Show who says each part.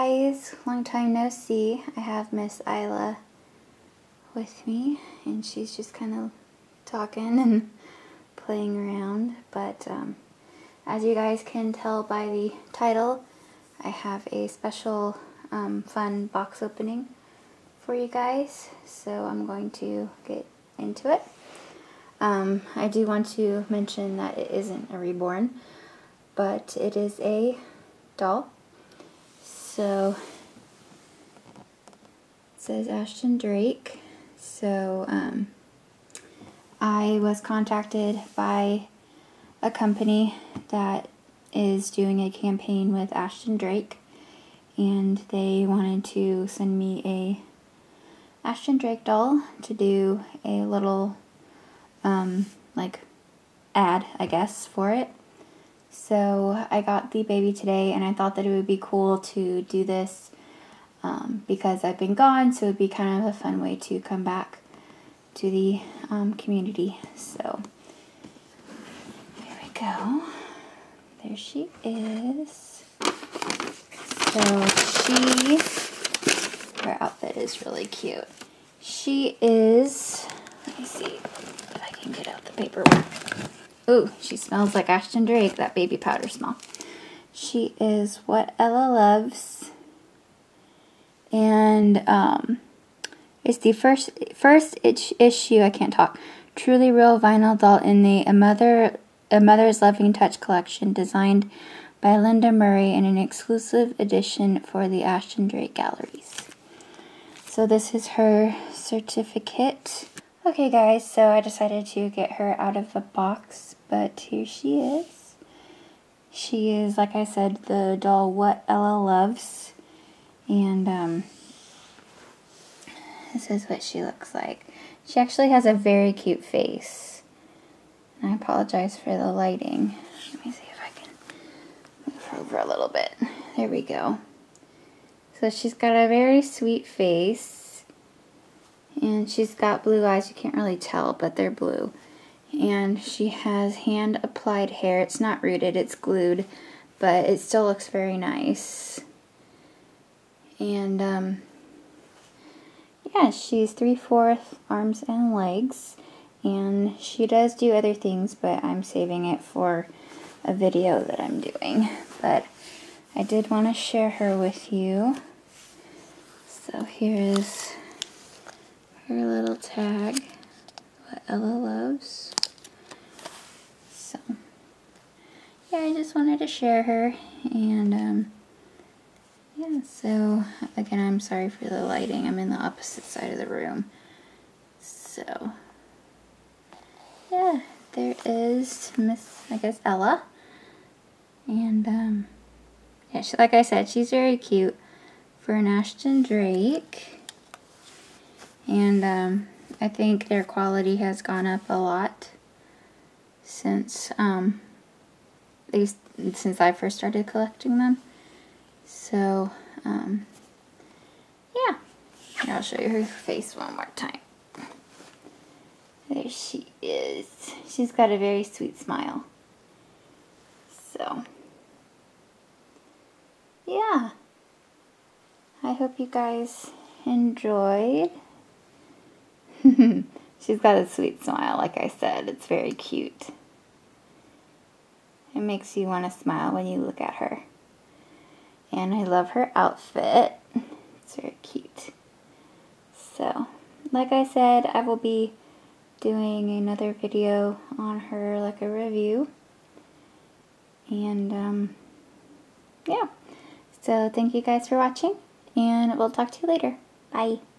Speaker 1: guys, long time no see. I have Miss Isla with me and she's just kind of talking and playing around, but as you guys can tell by the title, I have a special fun box opening for you guys, so I'm going to get into it. I do want to mention that it isn't a reborn, but it is a doll. So it says Ashton Drake. So I was contacted by a company that is doing a campaign with Ashton Drake, and they wanted to send me a Ashton Drake doll to do a little like ad, I guess, for it. So I got the baby today, and I thought that it would be cool to do this because I've been gone, so it would be kind of a fun way to come back to the community. So there we go. There she is. So her outfit is really cute. She is, let me see if I can get out the paperwork. Ooh, she smells like Ashton Drake, that baby powder smell. She is What Ella Loves, and it's the first issue, I can't talk, truly real vinyl doll in the A Mother's Loving Touch collection, designed by Linda Murray in an exclusive edition for the Ashton Drake galleries. So this is her certificate. Okay guys, so I decided to get her out of the box, but here she is. She is, like I said, the doll What Ella Loves, and this is what she looks like. She actually has a very cute face. And I apologize for the lighting. Let me see if I can move her over a little bit. There we go. So she's got a very sweet face. And she's got blue eyes. You can't really tell, but they're blue. And she has hand-applied hair. It's not rooted, it's glued, but it still looks very nice. And, yeah, she's 3/4 arms and legs. And she does do other things, but I'm saving it for a video that I'm doing. But I did want to share her with you. So here is her little tag, What Ella Loves. So, yeah, I just wanted to share her, and, yeah, so, again, I'm sorry for the lighting. I'm in the opposite side of the room. So, yeah, there is Miss, I guess, Ella. And, yeah, like I said, she's very cute for an Ashton Drake. And I think their quality has gone up a lot since since I first started collecting them. So yeah, and I'll show you her face one more time. There she is. She's got a very sweet smile. So yeah, I hope you guys enjoyed. She's got a sweet smile, like I said. It's very cute. It makes you want to smile when you look at her. And I love her outfit. It's very cute. So, like I said, I will be doing another video on her, like a review. And, yeah. So, thank you guys for watching, and we'll talk to you later. Bye.